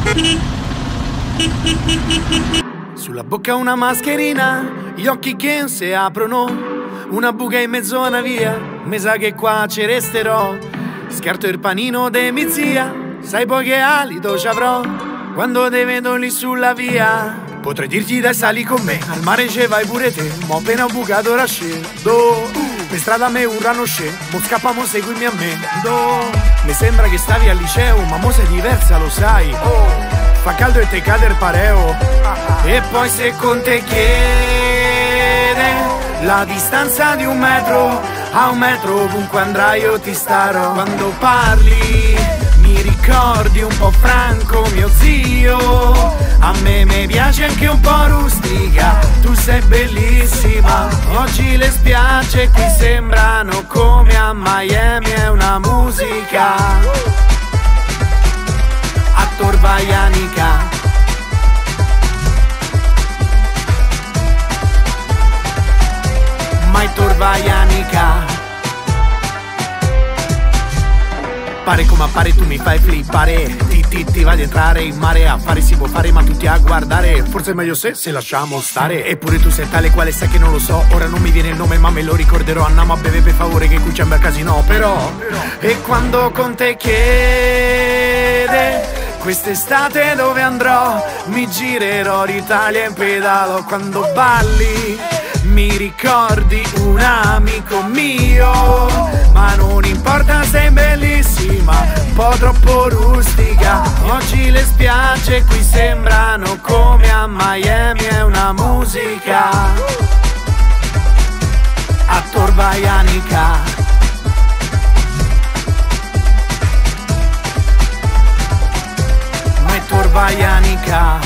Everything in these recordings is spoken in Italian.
Sulla bocca una mascherina, gli occhi che non si aprono, una buca in mezzo a una via, mi sa che qua ci resterò. Scarto il panino de mia zia, sai poi che alito ci avrò quando te vedo lì sulla via. Potrei dirti dai sali con me, al mare ce vai pure te, mo appena bucato ora scendo. Per strada a me urrano scemo, mo scappa mo seguimi a me. Mi sembra che stavi al liceo, ma mo sei diversa lo sai. Fa caldo e te cade il pareo. E poi se con te chiede la distanza di 1 metro, a 1 metro ovunque andrai io ti starò. Quando parli mi ricordi un po' Franco mio zio, a me piace anche un po' rustica, tu sei bellissima. Oggi le spiagge qui sembrano come a Miami, è una musica a Torvaianica. Ma è Torvaianica. Pare come appare tu mi fai flippare, ti vai ad entrare in mare, a fare si può fare ma tutti a guardare, forse è meglio se lasciamo stare. Eppure tu sei tale quale sai che non lo so, ora non mi viene il nome ma me lo ricorderò. Andiamo a bere per favore che qui c'è un bel casino però. E quando con te chiede quest'estate dove andrò, mi girerò l'Italia in pedalo. Quando balli mi ricordi un amico mio, ma non importa sei bellissima, un po' troppo rustica. Oggi le spiagge qui sembrano come a Miami, è una musica a Torvaianica. Ma è Torvaianica.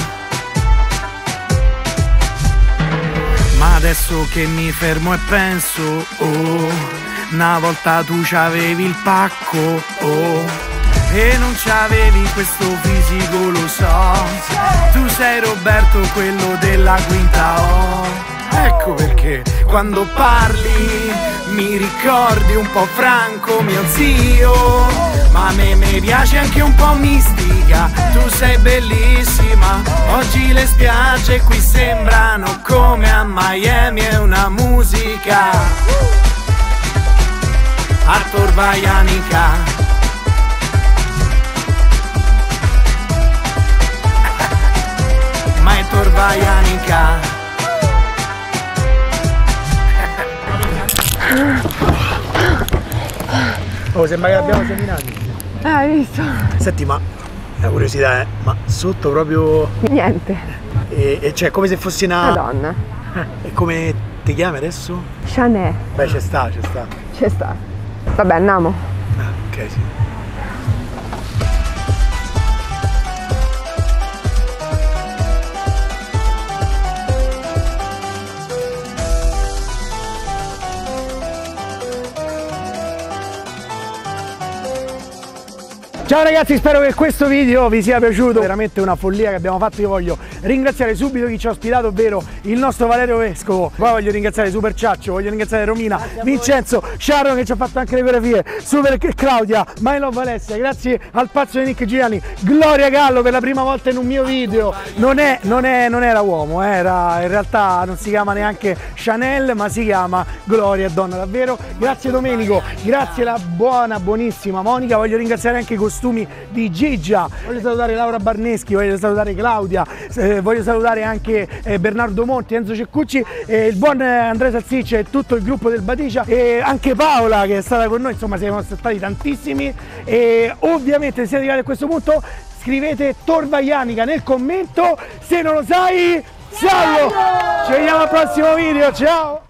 Ma adesso che mi fermo e penso, oh, una volta tu c'avevi il pacco, oh, e non c'avevi questo fisico, lo so. Tu sei Roberto, quello della quinta O. Ecco perché quando parli mi ricordi un po' Franco mio zio, ma a me piace anche un po' mistica, tu sei bellissima. Oggi le spiagge qui sembrano come a Miami, è una musica a Torvaianica. Ma è Torvaianica. Oh, sembra che abbiamo seminato. Hai visto? Senti, ma la curiosità è, ma sotto proprio Niente. E cioè come se fossi una donna. E come ti chiami adesso? Chanel. Beh, c'è sta, c'è sta. C'è sta. Vabbè, andiamo. Ok, sì. Ciao ragazzi, spero che questo video vi sia piaciuto, veramente una follia che abbiamo fatto. Io voglio ringraziare subito chi ci ha ospitato, ovvero il nostro Valerio Vescovo. Poi voglio ringraziare Super Ciaccio, voglio ringraziare Romina, Vincenzo, Sharon che ci ha fatto anche le coreografie, Super Claudia, My Love Alessia, grazie al pazzo di Nick Giuliani, Gloria Gallo per la prima volta in un mio video. Non era uomo, era, in realtà non si chiama neanche Chanel ma si chiama Gloria, donna davvero. Grazie Domenico, grazie la buonissima Monica, voglio ringraziare anche i costumi di Gigia, voglio salutare Laura Barneschi, voglio salutare Claudia, voglio salutare anche Bernardo Monti, Enzo Ceccucci, il buon Andrea Salsiccia e tutto il gruppo del Baticia e anche Paola che è stata con noi. Insomma siamo stati tantissimi e ovviamente se siete arrivati a questo punto scrivete Torvaianica nel commento, se non lo sai salvo. Ci vediamo al prossimo video, ciao.